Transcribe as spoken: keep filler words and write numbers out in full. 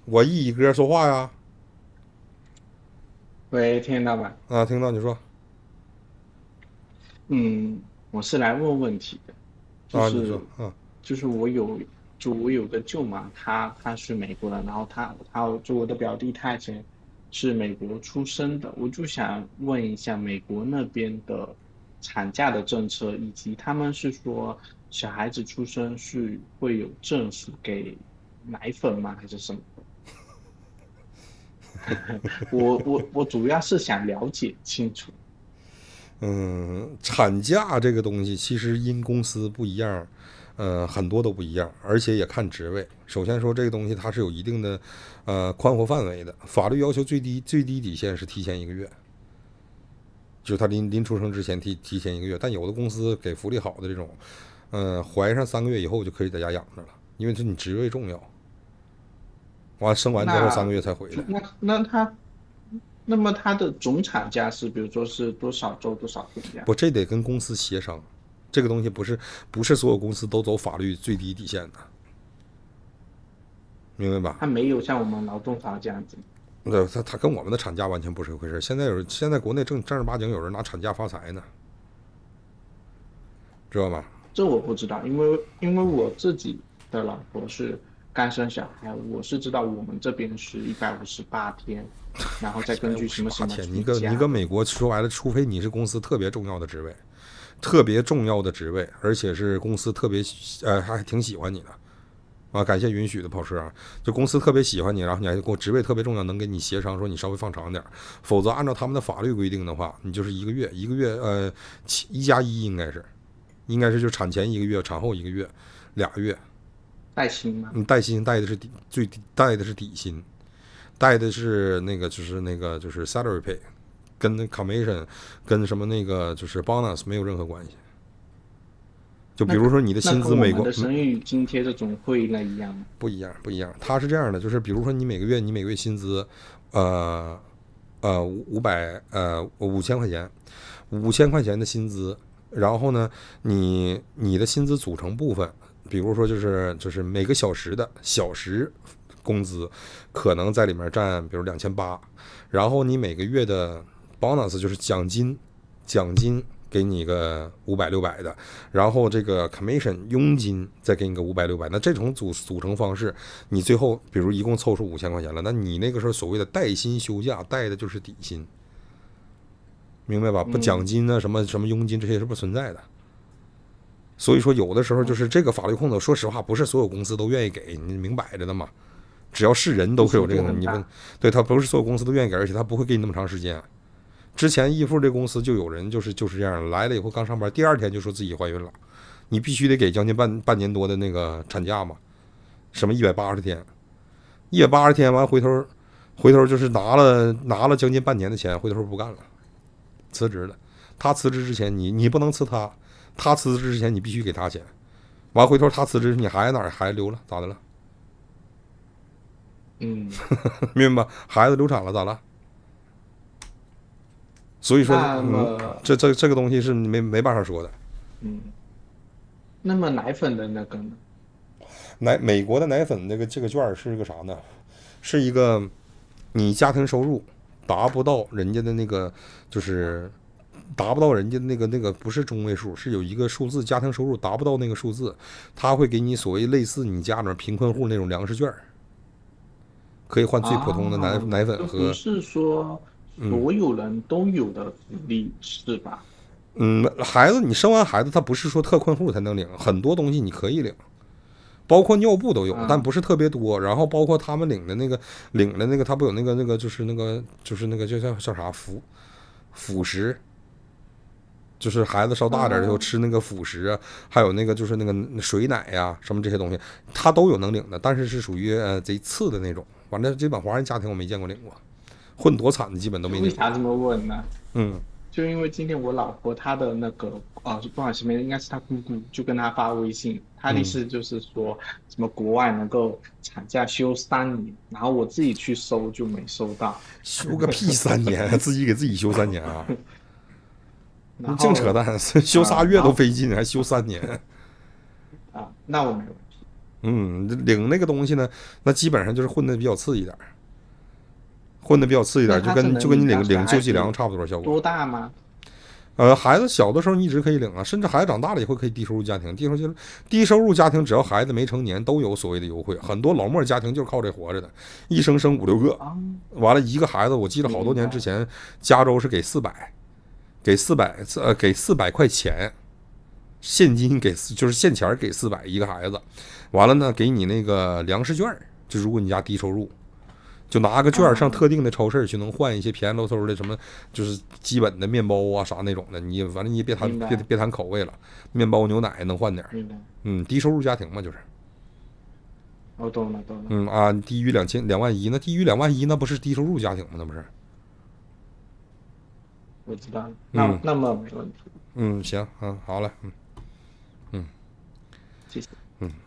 我一一哥说话呀。 喂，听得到吧？ 啊，听到你说。 嗯，我是来问问题的，就啊，你说。 是嗯。 就是我有就我有个舅妈，她她是美国的，然后她她就我的表弟，他以前是美国出生的，我就想问一下美国那边的产假的政策，以及他们是说小孩子出生是会有政府给奶粉吗，还是什么？我我我主要是想了解清楚。 嗯，产假这个东西其实因公司不一样，呃，很多都不一样，而且也看职位。首先说这个东西它是有一定的呃宽活范围的，法律要求最低最低底线是提前一个月，就是他临临出生之前提提前一个月。但有的公司给福利好的这种，呃，怀上三个月以后就可以在家养着了，因为这你职位重要。完生完之后三那个月才回来。 那那他那么他的总产假是，比如说是多少周多少天这样？ 不，这得跟公司协商，这个东西不是不是所有公司都走法律最低底线的，明白吧？ 他没有像我们劳动法这样子。 对，他他跟我们的产假完全不是一回事。现在有现在国内正正儿八经有人拿产假发财呢，知道吗？ 这我不知道，因为因为我自己的老婆是刚生小孩，我是知道我们这边是一百五十八天，然后再一百根据五十八什么什么天，你搁你除假。 搁美国说白了，除非你是公司特别重要的职位，特别重要的职位，而且是公司特别呃还挺喜欢你的啊，感谢允许的跑车啊，就公司特别喜欢你，然后你还给我职位特别重要，能给你协商说你稍微放长点，否则按照他们的法律规定的话，你就是一个月一个月呃一加一应该是应该是就产前一个月，产后一个月，俩月。 带薪吗？ 你带薪带的是底最低带的是底薪，带的是那个就是那个就是 salary pay，跟 commission 跟什么那个就是 bonus 没有任何关系。就比那如说你的那薪资，美国跟我们的生育津贴这种会那一样吗？ 不一样，不一样。它是这样的，就是比如说你每个月你每个月薪资，呃呃五百呃五千块钱，五千块钱的薪资，然后呢，你你的薪资组成部分，比如说就是就是每个小时的小时工资，可能在里面占比如两千八，然后你每个月的 bonus 就是奖金，奖金给你个五百六百的，然后这个 commission 佣金再给你个五百六百，那这种组组成方式，你最后比如一共凑出五千块钱了，那你那个时候所谓的带薪休假带的就是底薪，明白吧？不奖嗯。 金啊什么什么佣金这些是不存在的。所以说有的时候就是这个法律空子，说实话不是所有公司都愿意给，你明摆着的嘛。只要是人都会有这个的， 幅度很你问， 大。 对他不是所有公司都愿意给，而且他不会给你那么长时间。之前易付这公司就有人就是就是这样，来了以后刚上班，第二天就说自己怀孕了，你必须得给将近半半年多的那个产假嘛，什么一百八十天，一百八十天完回头回头就是拿了拿了将近半年的钱，回头不干了，辞职了。他辞职之前你你不能辞他，他辞职之前你必须给他钱，完回头他辞职你孩子哪儿孩子留了咋的了？ 嗯。 明白吧？孩子流产了咋了？所以说， 那嗯， 么这这这个东西是没没办法说的。 嗯，那么奶粉的那个呢？ 奶美国的奶粉这个这个券是个啥呢？是一个你家庭收入达不到人家的那个，就是达不到人家的那个那个不是中位数，是有一个数字，家庭收入达不到那个数字，他会给你所谓类似你家里面贫困户那种粮食券，可以换最普通的奶啊， 奶粉和这不是说所有人都有的福利是吧？ 嗯孩子，你生完孩子他不是说特困户才能领，很多东西你可以领。包括尿布都有，但啊。 不是特别多。然后包括他们领的那个领的那个，他不有那个那个就是那个就是那个叫叫叫啥辅辅食，就是孩子稍大点的时候哦。 吃那个辅食啊，还有那个就是那个水奶呀、什么这些东西，他都有能领的，但是是属于呃贼次的那种。反正基本华人家庭我没见过领过，混多惨的基本都没领过。 为啥这么问呢？ 嗯就因为今天我老婆她的那个啊，不好意思，没应该是她姑姑，就跟她发微信，她的意嗯， 思就是说什么国外能够产假休三年，然后我自己去搜就没搜到。 休个屁三年，自己给自己休三年啊？你净扯然后淡，休仨呃， 月然后都费劲，还休三年？ 啊，那我没问题。 嗯，领那个东西呢，那基本上就是混的比较次一点，混的比较次一点，就跟就跟你领领救济粮差不多效果。 多大吗？ 呃，孩子小的时候你一直可以领啊，甚至孩子长大了也会可以低收入家庭。低收入低收入家庭只要孩子没成年都有所谓的优惠，很多老莫家庭就是靠这活着的，一生生五六个，完了一个孩子，我记得好多年之前加州是给四百，给四百呃给四百块钱，现金给就是现钱给四百一个孩子，完了呢给你那个粮食券，就如果你家低收入。就拿个券上特定的超市去，能换一些便宜喽嗖的什么，就是基本的面包啊啥那种的。你反正你也别谈别别谈口味了，面包牛奶能换点。嗯，低收入家庭嘛，就是。 我懂了，懂了。 嗯啊，低于两千两万一，那低于两万一，那不是低收入家庭吗？那不是。 我知道了，那、嗯、那么没问题。 嗯，行，嗯，好了，嗯，嗯， 谢谢， 嗯。